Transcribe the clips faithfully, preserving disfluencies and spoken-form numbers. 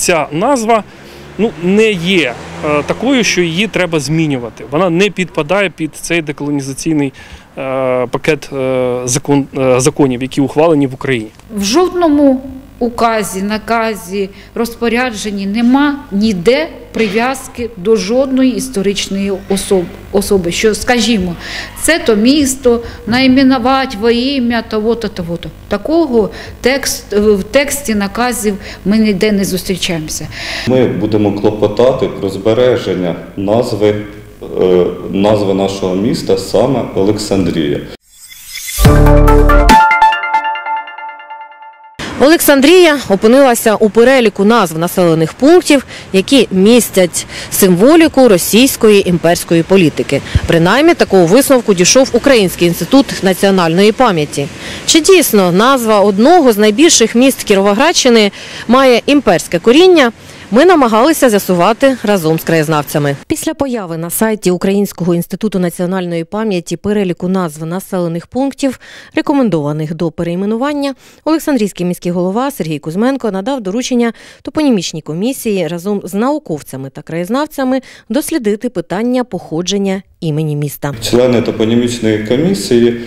ця назва ну, не є е, такою, що її треба змінювати. Вона не підпадає під цей деколонізаційний е, пакет е, закон, е, законів, які ухвалені в Україні. В жодному указі, наказі, розпорядженні нема ніде прив'язки до жодної історичної особи, особи. Що, скажімо, це то місто, найменувати во ім'я того-то, того-то. Такого текст, в тексті наказів ми ніде не зустрічаємося. Ми будемо клопотати про збереження назви, е, назви нашого міста саме Олександрія. Олександрія опинилася у переліку назв населених пунктів, які містять символіку російської імперської політики. Принаймні, такого висновку дійшов Український інститут національної пам'яті. Чи дійсно назва одного з найбільших міст Кіровоградщини має імперське коріння, ми намагалися з'ясувати разом з краєзнавцями. Після появи на сайті Українського інституту національної пам'яті переліку назв населених пунктів, рекомендованих до перейменування, Олександрійський міський голова Сергій Кузьменко надав доручення топонімічній комісії разом з науковцями та краєзнавцями дослідити питання походження імені міста. Члени топонімічної комісії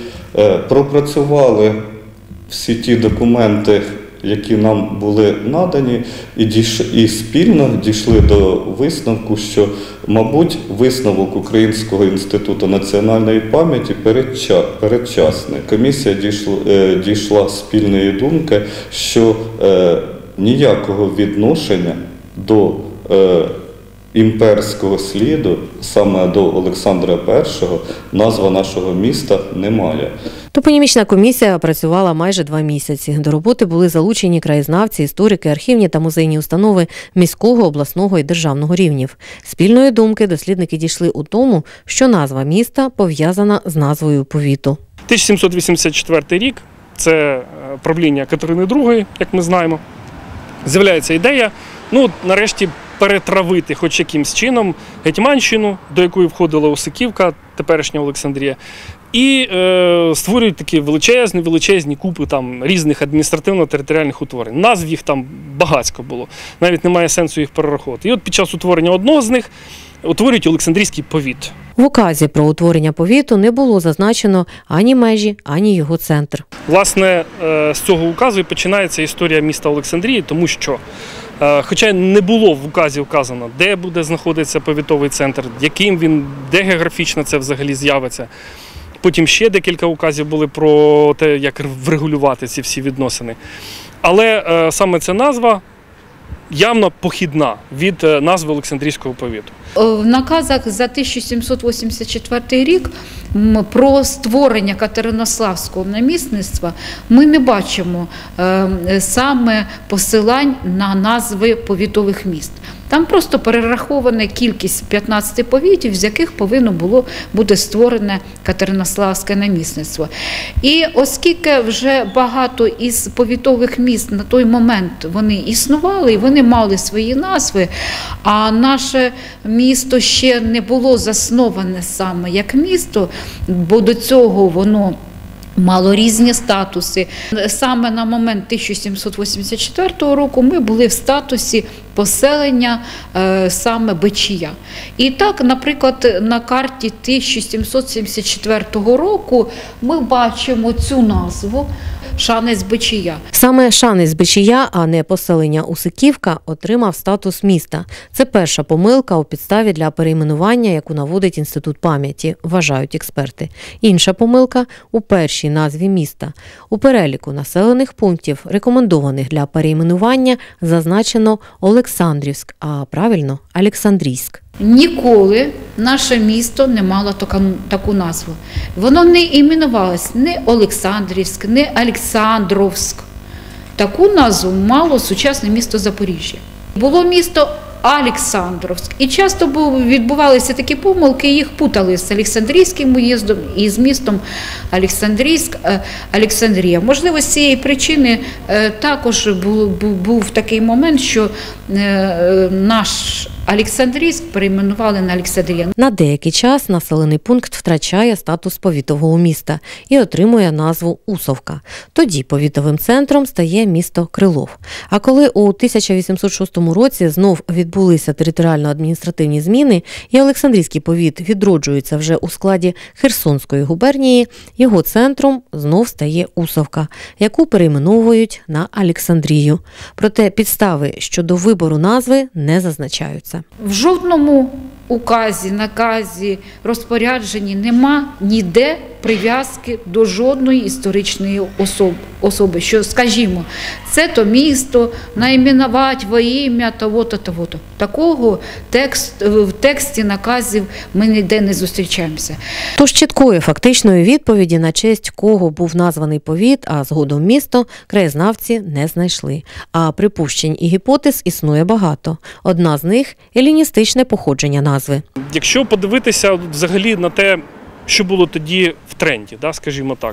пропрацювали всі ті документи, які нам були надані, і, дійш... і спільно дійшли до висновку, що, мабуть, висновок Українського інституту національної пам'яті передча... передчасний. Комісія дійшла, е, дійшла спільної думки, що е, ніякого відношення до е, імперського сліду, саме до Олександра Першого, назва нашого міста немає. Топонімічна комісія працювала майже два місяці. До роботи були залучені краєзнавці, історики, архівні та музейні установи міського, обласного і державного рівнів. Спільної думки дослідники дійшли у тому, що назва міста пов'язана з назвою повіту. тисяча сімсот вісімдесят четвертий рік – це правління Катерини другої, як ми знаємо. З'являється ідея, ну, нарешті, перетравити хоч якимсь чином Гетьманщину, до якої входила Осиківка, теперішня Олександрія, і е, створюють такі величезні, величезні купи там різних адміністративно-територіальних утворень. Назв їх там багатько було, навіть немає сенсу їх перераховувати. І от під час утворення одного з них утворюють Олександрійський повіт. В указі про утворення повіту не було зазначено ані межі, ані його центр. Власне, з цього указу і починається історія міста Олександрії, тому що, хоча не було в указі вказано, де буде знаходитися повітовий центр, яким він, де географічно це взагалі з'явиться. Потім ще декілька указів були про те, як врегулювати ці всі відносини. Але саме ця назва явно похідна від назви Олександрійського повіту. В наказах за тисяча сімсот вісімдесят четвертий рік про створення Катеринославського намісництва ми не бачимо саме посилань на назви повітових міст. Там просто перерахована кількість п'ятнадцяти повітів, з яких повинно було бути створене Катеринославське намісництво. І оскільки вже багато із повітових міст на той момент вони існували, і вони мали свої назви, а наше місто ще не було засноване саме як місто, бо до цього воно мало різні статуси. Саме на момент тисяча сімсот вісімдесят четвертого року ми були в статусі поселення е, саме Бечія. І так, наприклад, на карті тисяча сімсот сімдесят четвертого року ми бачимо цю назву Шанець-Бечія. Саме Шанець-Бечія, а не поселення Осиківка, отримав статус міста. Це перша помилка у підставі для перейменування, яку наводить Інститут пам'яті, вважають експерти. Інша помилка – у першій назві міста. У переліку населених пунктів, рекомендованих для перейменування, зазначено Олександрівськ, а правильно – Олександрійськ. Ніколи наше місто не мало таку, таку назву. Воно не іменувалось не Олександрівськ, не Олександровськ. Таку назву мало сучасне місто Запоріжжя. Було місто Олександровськ. І часто відбувалися такі помилки, їх путали з Олександрійським уїздом і з містом Олександрійськ, Олександрія. Можливо, з цієї причини також був, був такий момент, що наш Олександрійськ перейменували на Олександрія. На деякий час населений пункт втрачає статус повітового міста і отримує назву Усовка. Тоді повітовим центром стає місто Крилов. А коли у тисяча вісімсот шостому році знов відбулися територіально-адміністративні зміни і Олександрійський повіт відроджується вже у складі Херсонської губернії, його центром знов стає Усовка, яку перейменовують на Олександрію. Проте підстави щодо вибору назви не зазначаються. В жодному указі, наказі, розпорядженні нема ніде прив'язки до жодної історичної особи, особи. Що, скажімо, це то місто, найменувати во ім'я того-то, того-то. Такого текст, в тексті наказів ми ніде не зустрічаємося. Тож чіткої фактичної відповіді на честь кого був названий повіт, а згодом місто, краєзнавці не знайшли. А припущень і гіпотез існує багато. Одна з них – еліністичне походження назви. Якщо подивитися взагалі на те, що було тоді в тренді, да, скажімо так,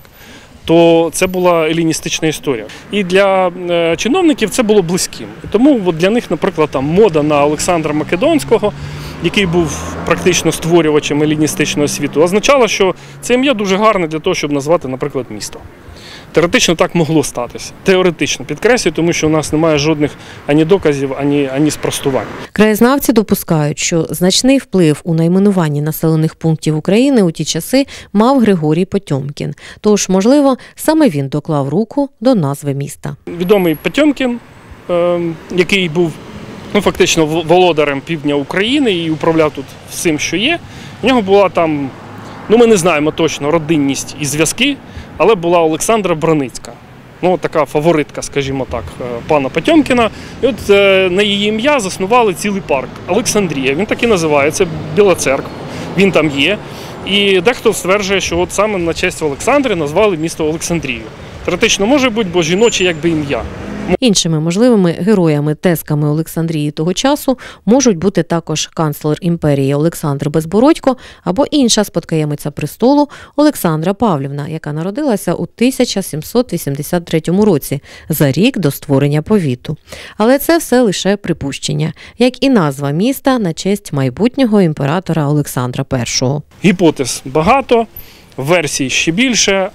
то це була еліністична історія. І для е, чиновників це було близьким. І тому от для них, наприклад, там, мода на Олександра Македонського, який був практично створювачем еліністичного світу, означало, що це ім'я дуже гарне для того, щоб назвати, наприклад, місто. Теоретично так могло статися. Теоретично, підкреслюю, тому що у нас немає жодних ані доказів, ані, ані спростувань. Краєзнавці допускають, що значний вплив у найменуванні населених пунктів України у ті часи мав Григорій Потьомкін. Тож, можливо, саме він доклав руку до назви міста. Відомий Потьомкін, е, який був ну, фактично володарем півдня України і управляв тут всім, що є, у нього була там, ну ми не знаємо точно, родинність і зв'язки, але була Олександра Браницька, ну така фаворитка, скажімо так, пана Потьомкіна. І от е, на її ім'я заснували цілий парк Олександрія. Він так і називається, Біла Церква, він там є. І дехто стверджує, що от саме на честь Олександри назвали місто Олександрію. Теоретично може бути, бо жіноче якби ім'я. Іншими можливими героями-тезками Олександрії того часу можуть бути також канцлер імперії Олександр Безбородько або інша спадкоємиця престолу Олександра Павлівна, яка народилася у тисяча сімсот вісімдесят третьому році, за рік до створення повіту. Але це все лише припущення, як і назва міста на честь майбутнього імператора Олександра Першого. Гіпотез багато, версій ще більше,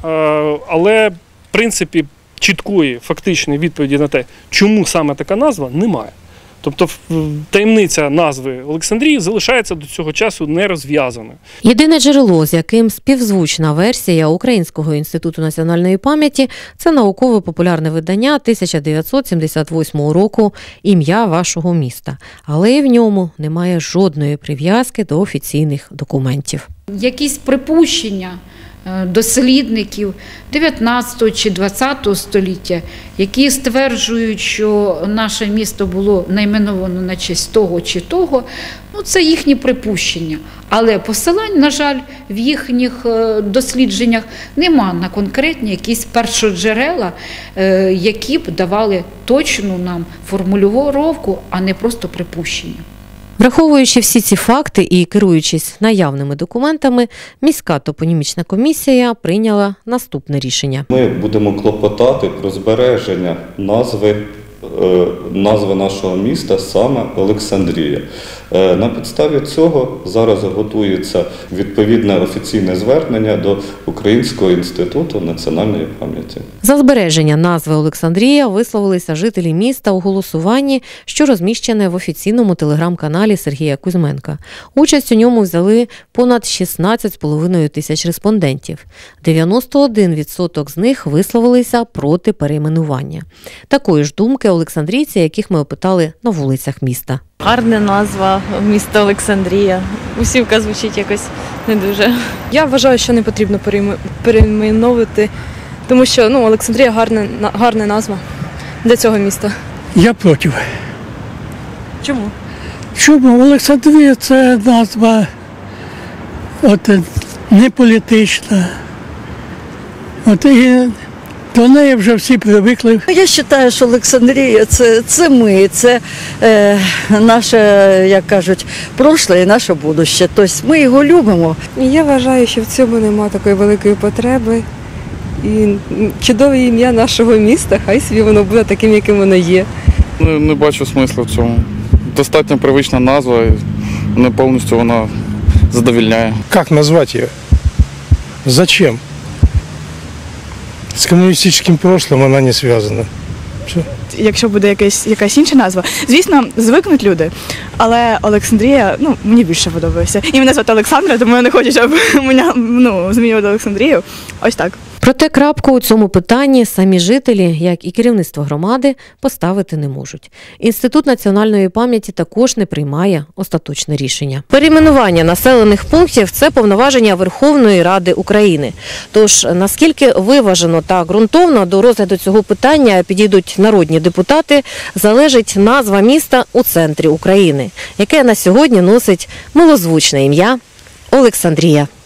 але в принципі чіткої, фактичної відповіді на те, чому саме така назва, немає. Тобто таємниця назви Олександрії залишається до цього часу нерозв'язаною. Єдине джерело, з яким співзвучна версія Українського інституту національної пам'яті – це науково-популярне видання тисяча дев'ятсот сімдесят восьмого року «Ім'я вашого міста». Але і в ньому немає жодної прив'язки до офіційних документів. Якісь припущення дослідників дев'ятнадцятого чи двадцятого століття, які стверджують, що наше місто було найменовано на честь того чи того, ну це їхні припущення. Але посилань, на жаль, в їхніх дослідженнях нема на конкретні якісь першоджерела, які б давали точну нам формулювання, а не просто припущення. Враховуючи всі ці факти і керуючись наявними документами, міська топонімічна комісія прийняла наступне рішення. Ми будемо клопотати про збереження назви, назви нашого міста саме Олександрія. На підставі цього зараз готується відповідне офіційне звернення до Українського інституту національної пам'яті. За збереження назви Олександрія висловилися жителі міста у голосуванні, що розміщене в офіційному телеграм-каналі Сергія Кузьменка. Участь у ньому взяли понад шістнадцять з половиною тисяч респондентів. дев'яносто один відсоток з них висловилися проти перейменування. Такої ж думки олександрійці, яких ми опитали на вулицях міста. Гарна назва міста Олександрія. Усівка звучить якось не дуже. Я вважаю, що не потрібно перейменовувати, тому що ну, Олександрія гарна, гарна назва для цього міста. Я проти. Чому? Чому? Олександрія – це назва от, не політична. От, і до неї вже всі привикли. Я вважаю, що Олександрія це, це ми, це е, наше, як кажуть, прошле і наше будуще. Тобто ми його любимо. Я вважаю, що в цьому немає такої великої потреби. І чудове ім'я нашого міста, хай собі воно буде таким, яким воно є. Не, не бачу смислу в цьому. достатньо привична назва, не повністю вона задовольняє. Как назвать ее? Зачем? С коммунистическим прошлым она не связана. Все. Якщо буде якась, якась інша назва, звісно, звикнуть люди, але Олександрія, ну, мені більше подобається. І мене звати Олександра, тому я не хочу, щоб мене, ну, змінювали Олександрію. Ось так. Проте крапку у цьому питанні самі жителі, як і керівництво громади, поставити не можуть. Інститут національної пам'яті також не приймає остаточне рішення. Перейменування населених пунктів – це повноваження Верховної Ради України. Тож, наскільки виважено та ґрунтовно до розгляду цього питання підійдуть народні депутати, залежить назва міста у центрі України, яке на сьогодні носить милозвучне ім'я Олександрія.